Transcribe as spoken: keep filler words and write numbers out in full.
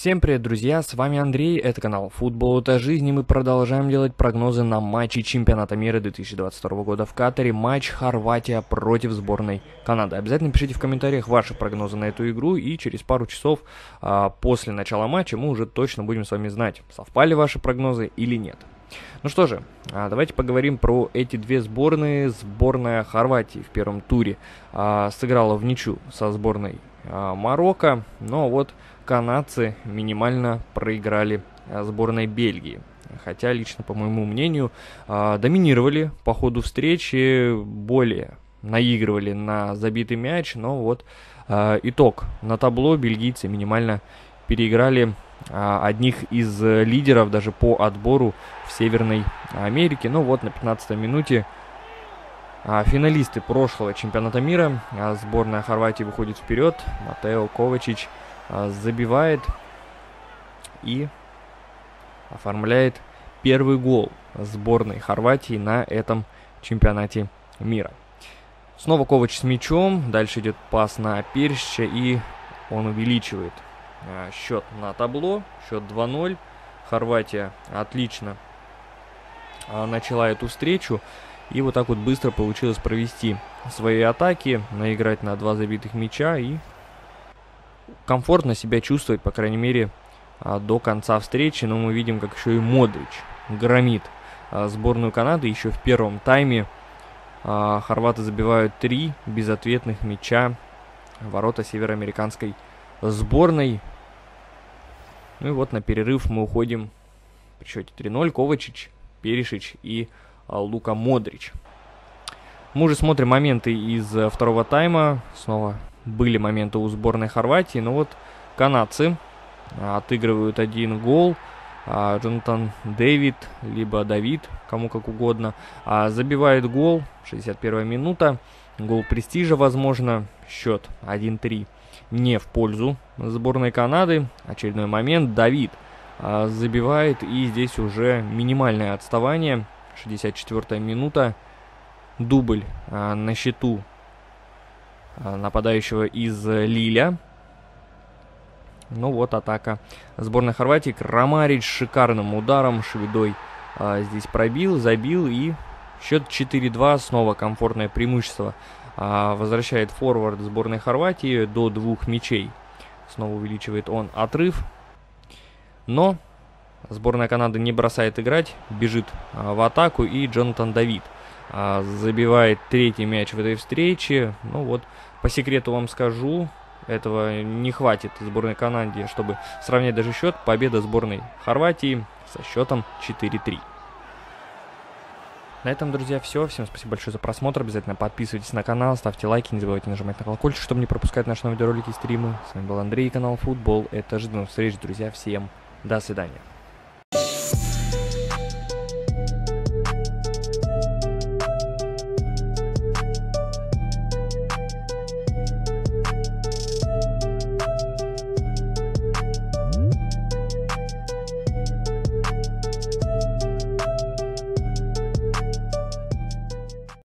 Всем привет, друзья, с вами Андрей, это канал Футбол это жизнь, и мы продолжаем делать прогнозы на матчи чемпионата мира две тысячи двадцать второго года в Катаре, матч Хорватия против сборной Канады. Обязательно пишите в комментариях ваши прогнозы на эту игру, и через пару часов а, после начала матча мы уже точно будем с вами знать, совпали ваши прогнозы или нет. Ну что же, а, давайте поговорим про эти две сборные. Сборная Хорватии в первом туре а, сыграла в ничью со сборной а, Марокко, но вот канадцы минимально проиграли сборной Бельгии. Хотя, лично, по моему мнению, доминировали по ходу встречи, более наигрывали на забитый мяч. Но вот итог на табло: бельгийцы минимально переиграли одних из лидеров даже по отбору в Северной Америке. Ну вот на пятнадцатой минуте финалисты прошлого чемпионата мира, сборная Хорватии, выходит вперед. Матео Ковачич забивает и оформляет первый гол сборной Хорватии на этом чемпионате мира. Снова Ковач с мячом, дальше идет пас на Персича, и он увеличивает а, счет на табло, счет два ноль. Хорватия отлично а, начала эту встречу, и вот так вот быстро получилось провести свои атаки, наиграть на два забитых мяча и комфортно себя чувствовать, по крайней мере, до конца встречи. Но мы видим, как еще и Модрич громит сборную Канады. Еще в первом тайме хорваты забивают три безответных мяча в ворота североамериканской сборной. Ну и вот на перерыв мы уходим при счете три ноль. Ковачич, Перишич и Лука Модрич. Мы уже смотрим моменты из второго тайма. Снова были моменты у сборной Хорватии, но вот канадцы отыгрывают один гол. А, Джонатан Дэвид, либо Давид, кому как угодно, а, забивает гол. шестьдесят первая минута. Гол престижа, возможно. Счет один три не в пользу сборной Канады. Очередной момент. Давид а, забивает, и здесь уже минимальное отставание. шестьдесят четвёртая минута. Дубль а, на счету нападающего из Лиля. Ну вот атака сборной Хорватии. Крамарич шикарным ударом шведой а, здесь пробил, забил, и счет четыре два. Снова комфортное преимущество а, возвращает форвард сборной Хорватии до двух мячей. Снова увеличивает он отрыв. Но сборная Канады не бросает играть, бежит а, в атаку, и Джонатан Давид а, забивает третий мяч в этой встрече. Ну вот, по секрету вам скажу, этого не хватит сборной Канады, чтобы сравнять даже счет. Победа сборной Хорватии со счетом четыре три. На этом, друзья, все. Всем спасибо большое за просмотр. Обязательно подписывайтесь на канал, ставьте лайки, не забывайте нажимать на колокольчик, чтобы не пропускать наши новые видеоролики и стримы. С вами был Андрей, канал Футбол это жизнь. До встречи, друзья. Всем до свидания.